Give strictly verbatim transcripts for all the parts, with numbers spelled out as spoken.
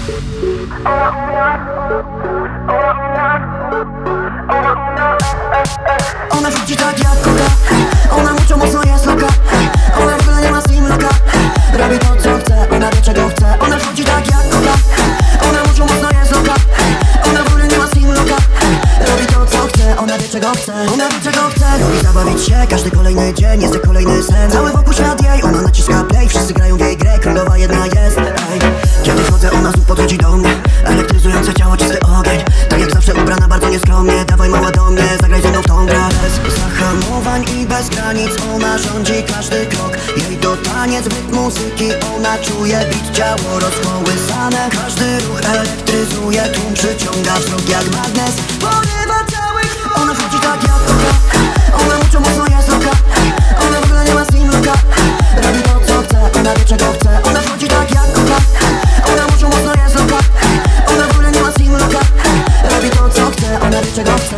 Ona wchodzi tak jak koga, ona mucho mocno jest loka. Ona w ogóle nie ma simloka, robi to co chce, ona wie czego chce. Ona wchodzi tak jak koga, ona mucho mocno jest loka. Ona w ogóle nie ma simloka, robi to co chce, ona wie czego chce. Ona wie czego chce, lubi zabawić się, każdy kolejny dzień jest jak kolejny sen. Cały wokół świat jej, ona naciska play, wszyscy grają w jej grę, królowa jedna jest. Ej. Kiedy wchodzę, ona znów podchodzi do mnie, elektryzujące ciało, czysty ogień. Tak jak zawsze ubrana bardzo nieskromnie, dawaj mała do mnie, zagraj ze mną w tą grę. Bez zahamowań i bez granic, ona rządzi każdy krok. Jej to taniec, rytm muzyki, ona czuje bit, ciało rozkołysane. Każdy ruch elektryzuje, tłum przyciąga wzrok jak magnes. Porywa cały krok. Ona wchodzi tak jak koga, ona mucho mocno jest loka. Ona w ogóle nie ma simloka, robi to co chce, ona wie czego chce. Ona wchodzi tak jak koga, ona mucho mocno jest loka. Ona w ogóle nie ma simloka, robi to co chce, ona wie czego chce.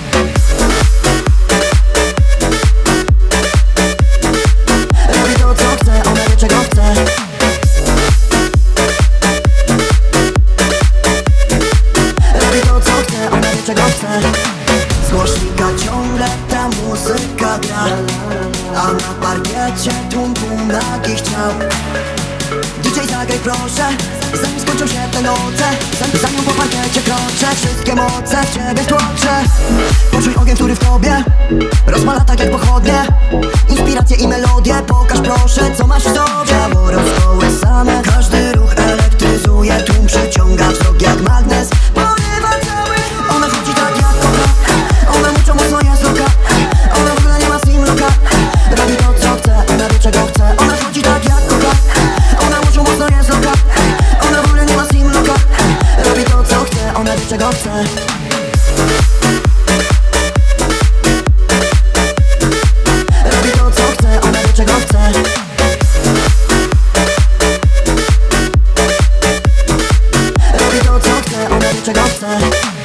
Robi to co chce, ona wie czego chce. Robi to co chce, ona wie czego chce. Z głośnika ciągle ta muzyka gra, a na parkiecie tłum tłum nagich ciał. D J zagraj proszę, zanim skończą się te noce. Zanim po parkiecie kroczę, wszystkie moce w ciebie wtłoczę. Poczuj ogień, który w tobie rozpala tak jak pochodnie. Inspiracje i melodie, pokaż proszę co masz w sobie. Ciało rozkołysane, każdy ruch elektryzuje, tłum przyciąga wzrok jak magnes. Porywa cały. Ona wchodzi tak jak koga, ona mucho mocno jest loka. Ona w ogóle nie ma simloka, robi to co chce, ona wie czego chce. Ona wchodzi tak jak koga, ona mucho mocno jest loka. Ona w ogóle nie ma simloka, robi to co chce, ona wie czego chce. Robi to co chce, ona wie czego chce. Robi to co chce, ona wie czego chce.